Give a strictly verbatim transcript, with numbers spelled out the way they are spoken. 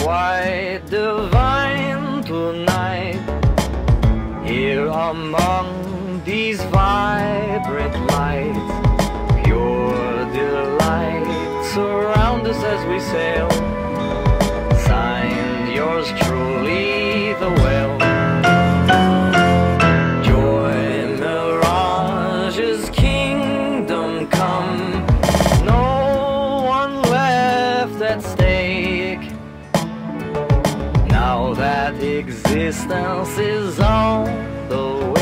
quite divine tonight. Here among these vibrant lights, pure delight surround us as we sail. Signed, yours truly, the whale. Joy Mirage's kingdom come, no one left at stake. Now that existence is on the way.